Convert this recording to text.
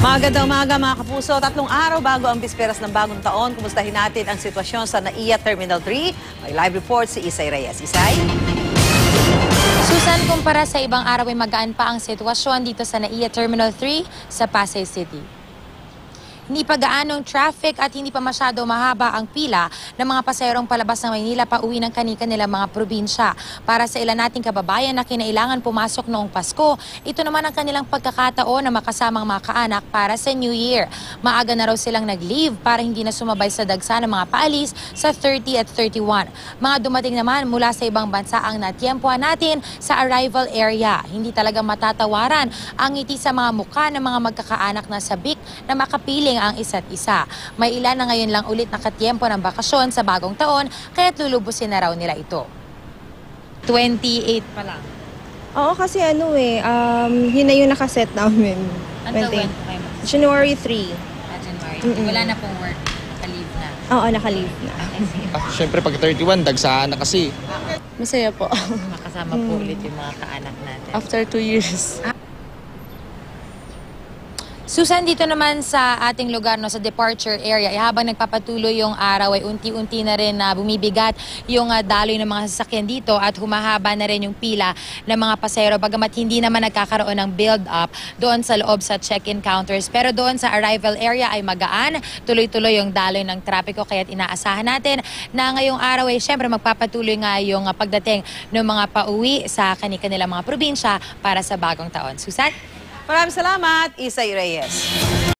Magandang umaga mga kapuso. 3 araw bago ang bisperas ng bagong taon. Kumustahin natin ang sitwasyon sa NAIA Terminal 3. May live report si Isay Reyes. Isay? Susan, kumpara sa ibang araw ay magaan pa ang sitwasyon dito sa NAIA Terminal 3 sa Pasay City. Hindi pa gaanong traffic at hindi pa masyado mahaba ang pila ng mga pasayerong palabas ng Maynila pa uwi ng kani-kanilang mga probinsya. Para sa ilan nating kababayan na kinailangan pumasok noong Pasko, ito naman ang kanilang pagkakataon na makasamang mga kaanak para sa New Year. Maaga na raw silang nag-leave para hindi na sumabay sa dagsa ng mga paalis sa 30 at 31. Mga dumating naman mula sa ibang bansa ang natyempuhan natin sa arrival area. Hindi talaga matatawaran ang ngiti sa mga mukha ng mga magkakaanak na sabik na makapiling ang isa't isa. May ilan na ngayon lang ulit nakatiempo ng bakasyon sa bagong taon, kaya't lulubusin na raw nila ito. 28 pa lang. Oo, kasi yun na yung nakaset namin. Until when? January 3. January. Wala na pong work. Naka-leave na. Oo, naka-leave na. Siyempre pag 31, dagsaan na kasi. Masaya po. Makasama po ulit yung mga kaanak natin. After 2 years. Susan, dito naman sa ating lugar, sa departure area, habang nagpapatuloy yung araw ay unti-unti na rin bumibigat yung daloy ng mga sasakyan dito at humahaba na rin yung pila ng mga pasahero bagamat hindi naman nagkakaroon ng build-up doon sa loob sa check-in counters. Pero doon sa arrival area ay magaan, tuloy-tuloy yung daloy ng trapiko kaya't inaasahan natin na ngayong araw ay syempre magpapatuloy nga yung pagdating ng mga pauwi sa kanilang mga probinsya para sa bagong taon. Susan? Maraming salamat, Isay Reyes.